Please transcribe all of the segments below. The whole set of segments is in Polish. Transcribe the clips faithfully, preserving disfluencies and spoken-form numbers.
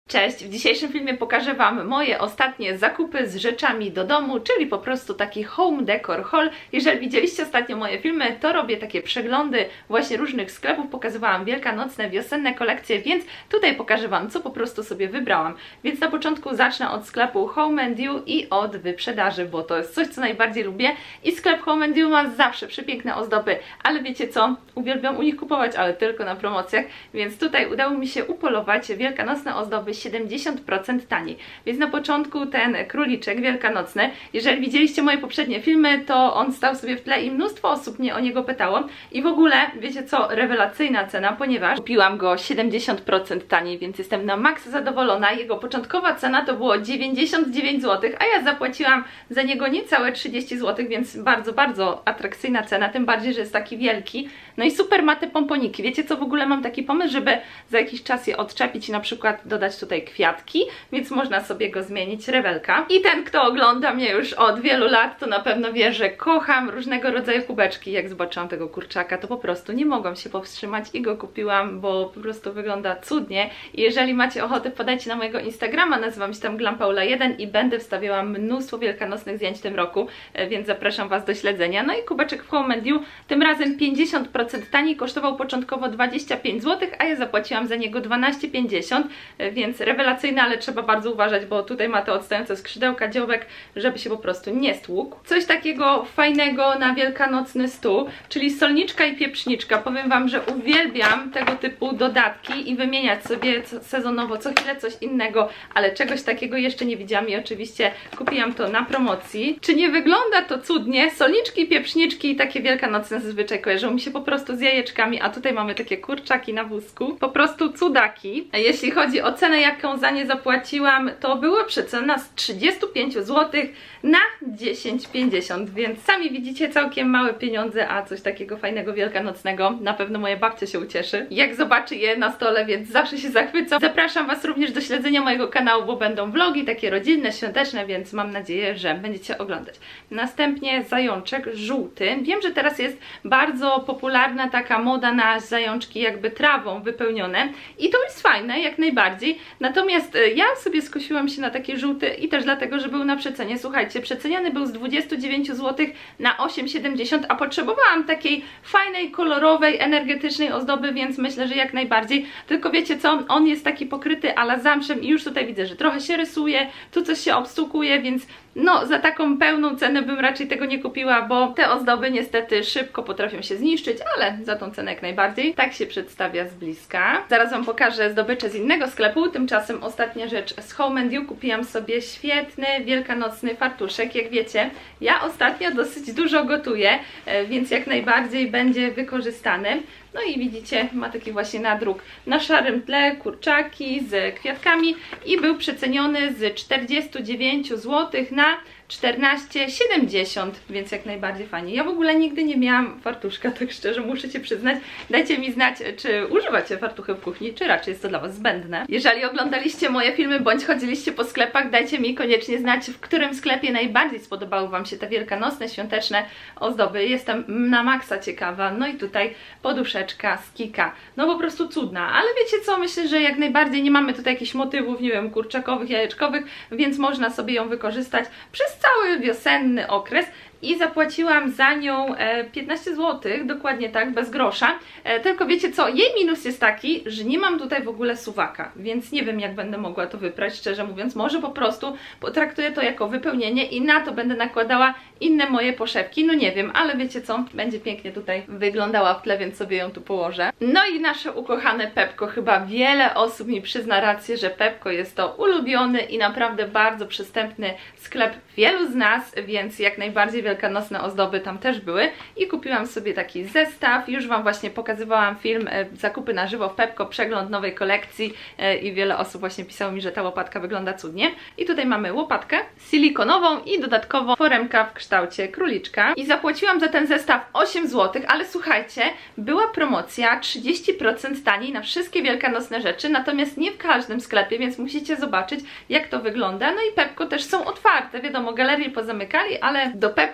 Cześć! W dzisiejszym filmie pokażę Wam moje ostatnie zakupy z rzeczami do domu, czyli po prostu taki home decor haul. Jeżeli widzieliście ostatnio moje filmy, to robię takie przeglądy właśnie różnych sklepów, pokazywałam wielkanocne, wiosenne kolekcje, więc tutaj pokażę Wam, co po prostu sobie wybrałam. Więc na początku zacznę od sklepu Home and You i od wyprzedaży, bo to jest coś, co najbardziej lubię i sklep Home and You ma zawsze przepiękne ozdoby, ale wiecie co? Uwielbiam u nich kupować, ale tylko na promocjach, więc tutaj udało mi się upolować wielkanocne ozdoby siedemdziesiąt procent taniej. Więc na początku ten króliczek wielkanocny, jeżeli widzieliście moje poprzednie filmy, to on stał sobie w tle i mnóstwo osób mnie o niego pytało i w ogóle, wiecie co, rewelacyjna cena, ponieważ kupiłam go siedemdziesiąt procent taniej, więc jestem na maks zadowolona. Jego początkowa cena to było dziewięćdziesiąt dziewięć złotych, a ja zapłaciłam za niego niecałe trzydzieści złotych, więc bardzo, bardzo atrakcyjna cena, tym bardziej, że jest taki wielki. No i super ma te pomponiki. Wiecie co, w ogóle mam taki pomysł, żeby za jakiś czas je odczepić i na przykład dodać tutaj kwiatki, więc można sobie go zmienić, rewelka. I ten, kto ogląda mnie już od wielu lat, to na pewno wie, że kocham różnego rodzaju kubeczki. Jak zobaczyłam tego kurczaka, to po prostu nie mogłam się powstrzymać i go kupiłam, bo po prostu wygląda cudnie. I jeżeli macie ochotę, podajcie na mojego Instagrama, nazywam się tam glampaula jeden i będę wstawiała mnóstwo wielkanocnych zdjęć w tym roku, więc zapraszam Was do śledzenia. No i kubeczek w Home and You, tym razem pięćdziesiąt procent taniej, kosztował początkowo dwadzieścia pięć złotych, a ja zapłaciłam za niego dwanaście pięćdziesiąt, więc rewelacyjne, ale trzeba bardzo uważać, bo tutaj ma te odstające skrzydełka, dziołek, żeby się po prostu nie stłukł. Coś takiego fajnego na wielkanocny stół, czyli solniczka i pieprzniczka. Powiem Wam, że uwielbiam tego typu dodatki i wymieniać sobie sezonowo co chwilę coś innego, ale czegoś takiego jeszcze nie widziałam i oczywiście kupiłam to na promocji. Czy nie wygląda to cudnie? Solniczki, pieprzniczki i takie wielkanocne zazwyczaj kojarzą mi się po prostu z jajeczkami, a tutaj mamy takie kurczaki na wózku. Po prostu cudaki. Jeśli chodzi o cenę, jaką za nie zapłaciłam, to była przecena z trzydziestu pięciu złotych na dziesięć pięćdziesiąt, więc sami widzicie, całkiem małe pieniądze, a coś takiego fajnego wielkanocnego. Na pewno moja babcia się ucieszy, jak zobaczy je na stole, więc zawsze się zachwyca. Zapraszam Was również do śledzenia mojego kanału, bo będą vlogi takie rodzinne, świąteczne, więc mam nadzieję, że będziecie oglądać. Następnie zajączek żółty. Wiem, że teraz jest bardzo popularna taka moda na zajączki jakby trawą wypełnione i to jest fajne, jak najbardziej. Natomiast ja sobie skusiłam się na taki żółty i też dlatego, że był na przecenie. Słuchajcie, przeceniany był z dwudziestu dziewięciu złotych na osiem siedemdziesiąt, a potrzebowałam takiej fajnej, kolorowej, energetycznej ozdoby, więc myślę, że jak najbardziej. Tylko wiecie co, on jest taki pokryty ala zamszem i już tutaj widzę, że trochę się rysuje, tu coś się obstukuje, więc no za taką pełną cenę bym raczej tego nie kupiła, bo te ozdoby niestety szybko potrafią się zniszczyć, ale za tą cenę jak najbardziej. Tak się przedstawia z bliska. Zaraz Wam pokażę zdobycze z innego sklepu. Tymczasem ostatnia rzecz z Home and You. Kupiłam sobie świetny wielkanocny fartuszek. Jak wiecie, ja ostatnio dosyć dużo gotuję, więc jak najbardziej będzie wykorzystany. No i widzicie, ma taki właśnie nadruk na szarym tle, kurczaki z kwiatkami i był przeceniony z czterdziestu dziewięciu złotych na czternaście siedemdziesiąt, więc jak najbardziej fajnie. Ja w ogóle nigdy nie miałam fartuszka, tak szczerze muszę Cię przyznać. Dajcie mi znać, czy używacie fartuchy w kuchni, czy raczej jest to dla Was zbędne. Jeżeli oglądaliście moje filmy, bądź chodziliście po sklepach, dajcie mi koniecznie znać, w którym sklepie najbardziej spodobały Wam się te wielkanocne, świąteczne ozdoby. Jestem na maksa ciekawa. No i tutaj poduszeczka z Kika. No po prostu cudna, ale wiecie co, myślę, że jak najbardziej nie mamy tutaj jakichś motywów, nie wiem, kurczakowych, jajeczkowych, więc można sobie ją wykorzystać przez cały wiosenny okres i zapłaciłam za nią piętnaście złotych, dokładnie tak, bez grosza. Tylko wiecie co, jej minus jest taki, że nie mam tutaj w ogóle suwaka, więc nie wiem, jak będę mogła to wyprać, szczerze mówiąc. Może po prostu potraktuję to jako wypełnienie i na to będę nakładała inne moje poszewki, no nie wiem, ale wiecie co, będzie pięknie tutaj wyglądała w tle, więc sobie ją tu położę. No i nasze ukochane Pepko, chyba wiele osób mi przyzna rację, że Pepko jest to ulubiony i naprawdę bardzo przystępny sklep wielu z nas, więc jak najbardziej wielkanocne ozdoby tam też były i kupiłam sobie taki zestaw. Już Wam właśnie pokazywałam film zakupy na żywo w Pepko, przegląd nowej kolekcji i wiele osób właśnie pisało mi, że ta łopatka wygląda cudnie. I tutaj mamy łopatkę silikonową i dodatkowo foremka w kształcie króliczka i zapłaciłam za ten zestaw osiem złotych, ale słuchajcie, była promocja trzydzieści procent taniej na wszystkie wielkanocne rzeczy, natomiast nie w każdym sklepie, więc musicie zobaczyć, jak to wygląda. No i Pepko też są otwarte, wiadomo, galerie pozamykali, ale do Pepka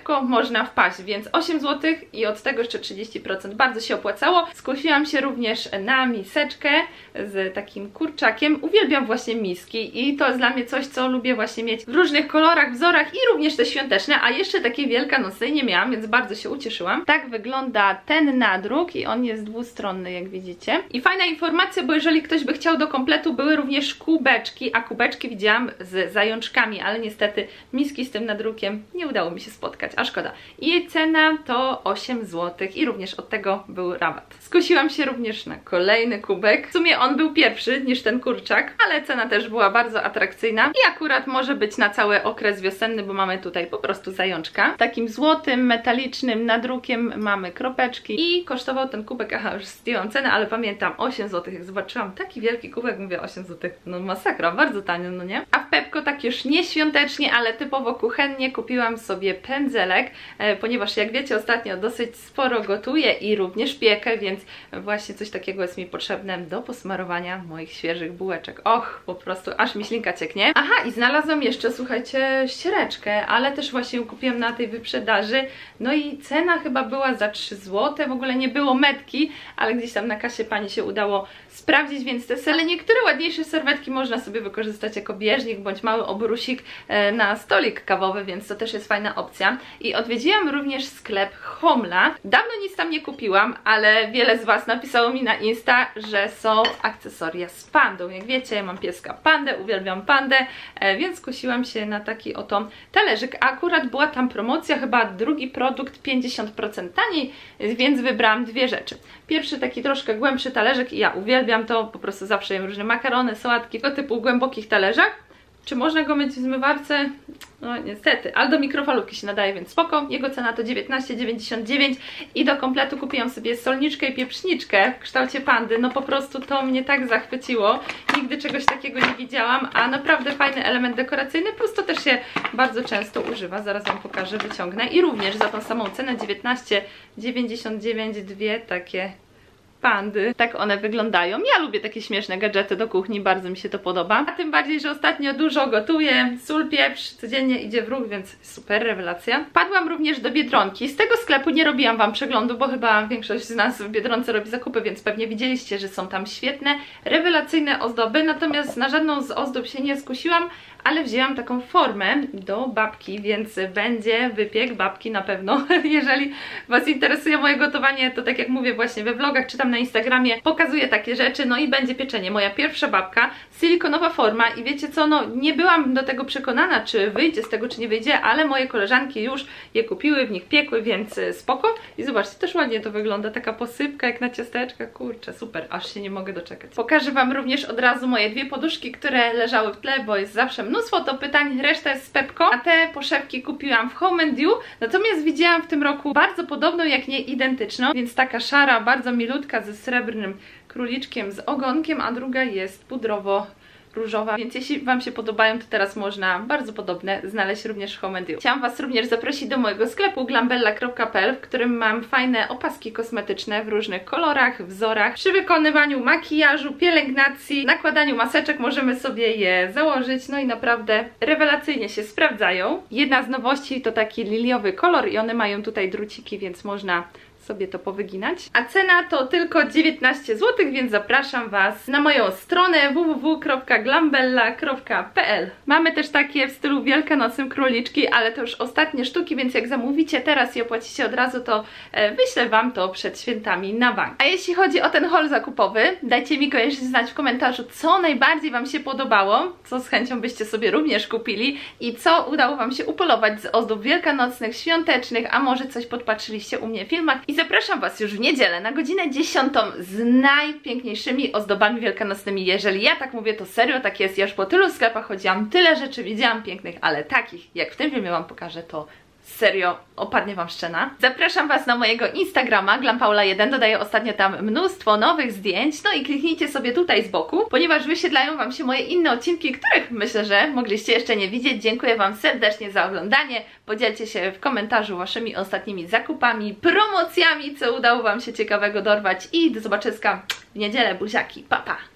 Pepco można wpaść, więc osiem złotych i od tego jeszcze trzydzieści procent. Bardzo się opłacało. Skusiłam się również na miseczkę z takim kurczakiem. Uwielbiam właśnie miski i to jest dla mnie coś, co lubię właśnie mieć w różnych kolorach, wzorach i również te świąteczne, a jeszcze takiej wielkanocnej nie miałam, więc bardzo się ucieszyłam. Tak wygląda ten nadruk i on jest dwustronny, jak widzicie. I fajna informacja, bo jeżeli ktoś by chciał do kompletu, były również kubeczki, a kubeczki widziałam z zajączkami, ale niestety miski z tym nadrukiem nie udało mi się spotkać, a szkoda. I jej cena to osiem złotych i również od tego był rabat. Skusiłam się również na kolejny kubek. W sumie on był pierwszy niż ten kurczak, ale cena też była bardzo atrakcyjna i akurat może być na cały okres wiosenny, bo mamy tutaj po prostu zajączka. Takim złotym, metalicznym nadrukiem mamy kropeczki i kosztował ten kubek, aha, już zdjęłam cenę, ale pamiętam osiem złotych. Jak zobaczyłam taki wielki kubek, mówię osiem złotych, no masakra, bardzo tanio, no nie? A w Pepco tak już nie świątecznie, ale typowo kuchennie kupiłam sobie pędzelek, e, ponieważ jak wiecie, ostatnio dosyć sporo gotuję i również piekę, więc właśnie coś takiego jest mi potrzebne do posmarowania moich świeżych bułeczek. Och, po prostu aż mi ślinka cieknie. Aha, i znalazłam jeszcze, słuchajcie, ściereczkę, ale też właśnie ją kupiłam na tej wyprzedaży, no i cena chyba była za trzy złote, w ogóle nie było metki, ale gdzieś tam na kasie pani się udało sprawdzić, więc te ale niektóre ładniejsze serwetki można sobie wykorzystać jako bieżnik bądź mały obrusik na stolik kawowy, więc to też jest fajna opcja. I odwiedziłam również sklep Homla. Dawno nic tam nie kupiłam, ale wiele z Was napisało mi na Insta, że są akcesoria z pandą. Jak wiecie, ja mam pieska pandę, uwielbiam pandę, więc skusiłam się na taki oto talerzyk. A akurat była tam promocja, chyba drugi produkt pięćdziesiąt procent taniej, więc wybrałam dwie rzeczy. Pierwszy taki troszkę głębszy talerzyk i ja uwielbiam to, po prostu zawsze jem różne makarony, sałatki, tego typu głębokich talerzach. Czy można go myć w zmywarce? No niestety, ale do mikrofalówki się nadaje, więc spoko. Jego cena to dziewiętnaście dziewięćdziesiąt dziewięć i do kompletu kupiłam sobie solniczkę i pieprzniczkę w kształcie pandy. No po prostu to mnie tak zachwyciło. Nigdy czegoś takiego nie widziałam, a naprawdę fajny element dekoracyjny, plus to też się bardzo często używa. Zaraz Wam pokażę, wyciągnę. I również za tą samą cenę dziewiętnaście dziewięćdziesiąt dziewięć dwie takie pandy. Tak one wyglądają. Ja lubię takie śmieszne gadżety do kuchni, bardzo mi się to podoba. A tym bardziej, że ostatnio dużo gotuję. Sól, pieprz codziennie idzie w ruch, więc super rewelacja. Padłam również do Biedronki. Z tego sklepu nie robiłam Wam przeglądu, bo chyba większość z nas w Biedronce robi zakupy, więc pewnie widzieliście, że są tam świetne, rewelacyjne ozdoby. Natomiast na żadną z ozdób się nie skusiłam, ale wzięłam taką formę do babki, więc będzie wypiek babki na pewno. Jeżeli Was interesuje moje gotowanie, to tak jak mówię właśnie we vlogach, czy tam na Instagramie pokazuję takie rzeczy, no i będzie pieczenie. Moja pierwsza babka, silikonowa forma i wiecie co, no nie byłam do tego przekonana, czy wyjdzie z tego, czy nie wyjdzie, ale moje koleżanki już je kupiły, w nich piekły, więc spoko. I zobaczcie, też ładnie to wygląda, taka posypka jak na ciasteczka, kurczę, super, aż się nie mogę doczekać. Pokażę Wam również od razu moje dwie poduszki, które leżały w tle, bo jest zawsze mnóstwo to pytań, reszta jest z Pepco, a te poszewki kupiłam w Home and Dew, natomiast widziałam w tym roku bardzo podobną, jak nie identyczną, więc taka szara, bardzo milutka ze srebrnym króliczkiem z ogonkiem, a druga jest pudrowo różowa, więc jeśli Wam się podobają, to teraz można bardzo podobne znaleźć również w Home and Dew. Chciałam Was również zaprosić do mojego sklepu glambella kropka p l, w którym mam fajne opaski kosmetyczne w różnych kolorach, wzorach. Przy wykonywaniu makijażu, pielęgnacji, nakładaniu maseczek możemy sobie je założyć, no i naprawdę rewelacyjnie się sprawdzają. Jedna z nowości to taki liliowy kolor i one mają tutaj druciki, więc można sobie to powyginać. A cena to tylko dziewiętnaście złotych, więc zapraszam Was na moją stronę w w w kropka glambella kropka p l. Mamy też takie w stylu wielkanocnym króliczki, ale to już ostatnie sztuki, więc jak zamówicie teraz i opłacicie od razu, to e, wyślę Wam to przed świętami na bank. A jeśli chodzi o ten haul zakupowy, dajcie mi koniecznie znać w komentarzu, co najbardziej Wam się podobało, co z chęcią byście sobie również kupili i co udało Wam się upolować z ozdób wielkanocnych, świątecznych, a może coś podpatrzyliście u mnie w filmach. I zapraszam Was już w niedzielę na godzinę dziesiątą z najpiękniejszymi ozdobami wielkanocnymi. Jeżeli ja tak mówię, to serio tak jest. Ja już po tylu sklepach chodziłam, tyle rzeczy widziałam pięknych, ale takich, jak w tym filmie Wam pokażę, to serio opadnie Wam szczena. Zapraszam Was na mojego Instagrama glampaula jeden, dodaję ostatnio tam mnóstwo nowych zdjęć, no i kliknijcie sobie tutaj z boku, ponieważ wyświetlają Wam się moje inne odcinki, których myślę, że mogliście jeszcze nie widzieć. Dziękuję Wam serdecznie za oglądanie, podzielcie się w komentarzu Waszymi ostatnimi zakupami, promocjami, co udało Wam się ciekawego dorwać i do zobaczyska w niedzielę, buziaki, pa pa!